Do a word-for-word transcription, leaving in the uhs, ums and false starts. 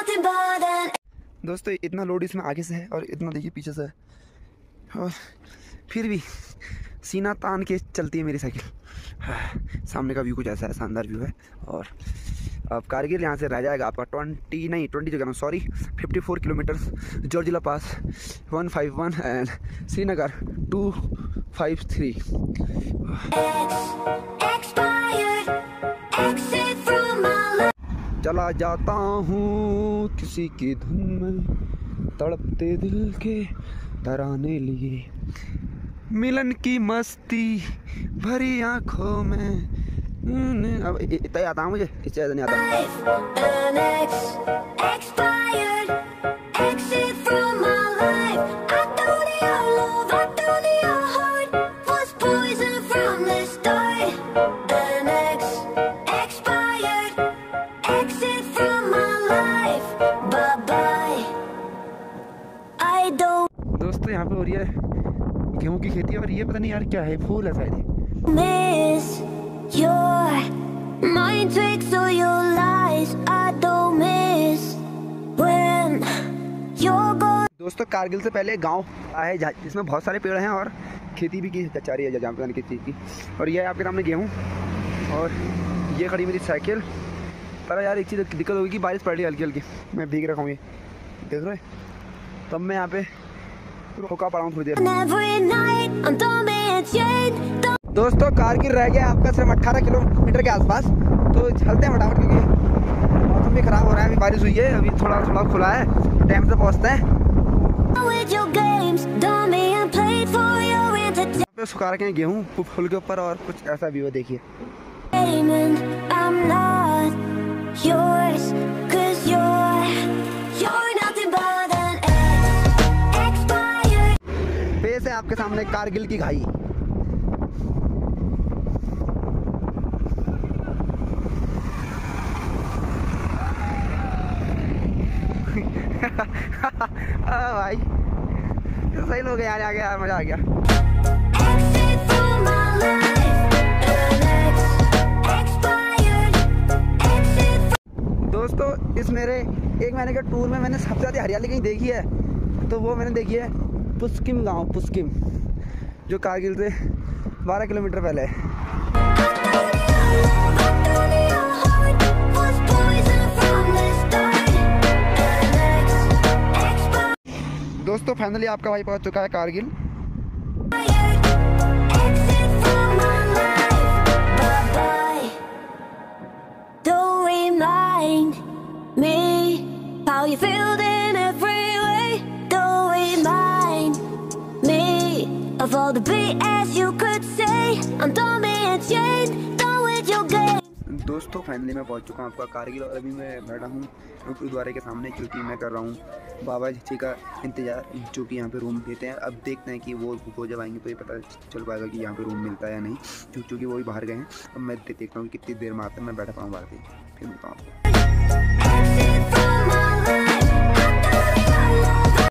दोस्तों इतना लोड इसमें आगे से है और इतना देखिए पीछे से है, और फिर भी सीना तान के चलती है मेरी साइकिल। सामने का व्यू कुछ ऐसा है, शानदार व्यू है। और अब कारगिल यहाँ से रह जाएगा आपका ट्वेंटी नहीं ट्वेंटी जगह sorry fifty four kilometre, Zojila pass one five one and Srinagar two five three. चला जाता हूँ किसी की धुन में, तड़पते दिल के तराने लिए, मिलन की मस्ती भरी आंखों में। अब इतना आता है मुझे, इससे ज़्यादा नहीं आता। दोस्तों यहाँ पे हो रही है गेहूं की खेती, और ये पता नहीं यार क्या है, फूल है शायद। दोस्तों कारगिल से पहले गांव है जिसमें बहुत सारे पेड़ हैं और खेती भी की जा रही है जहाँ पे किस चीज़ की। और ये है आपके सामने गेहूं, और ये खड़ी मेरी साइकिल। पर यार एक चीज़ दिक्कत होगी कि बारिश पड़ रही है हल्की हल्की, मैं भीग रखा हूँ, ये देख रहे हो। तब मैं यहाँ पे रोका पड़ा हूँ थोड़ी देर। दोस्तों कारगिल रह गया आपका सिर्फ अट्ठारह किलोमीटर के आसपास, तो चलते हैं फटाफट क्योंकि मौसम भी खराब हो रहा है। अभी बारिश हुई है, अभी थोड़ा थोड़ा खुला है, टाइम से पहुँचते हैं। पे सुखा रखे हैं गेहूँ फूल के ऊपर, और कुछ ऐसा भी हो देखिए। पेश है आपके सामने कारगिल की घाई। भाई सही लोग यार, आ गया मजा आ गया। दोस्तों इस मेरे एक महीने के टूर में मैंने सबसे ज़्यादा हरियाली कहीं देखी है, तो वो मैंने देखी है पुस्किम गांव, पुस्किम, जो कारगिल से बारह किलोमीटर पहले है। दोस्तों फाइनली आपका भाई पहुंच चुका है Kargil. Of all the B S you could say, I'm dumb and chained, done with your game. दोस्तों फाइनली मैं पहुंच चुका हूं आपका कारगिल, और अभी मैं बैठा हूं गुरुद्वारे के सामने, क्योंकि मैं कर रहा हूं बाबा जी का इंतजार, जो कि यहां पे रूम देते हैं। अब देखते हैं कि वो वो जब आएंगे तो ये पता चल पाएगा कि यहां पे रूम मिलता है या नहीं, क्योंकि वो भी बाहर गए हैं। अब मैं देखता हूँ कि कितनी देर में आते हैं। मैं बैठा पाऊँ बाहर, फिर मिलता हूँ आपको।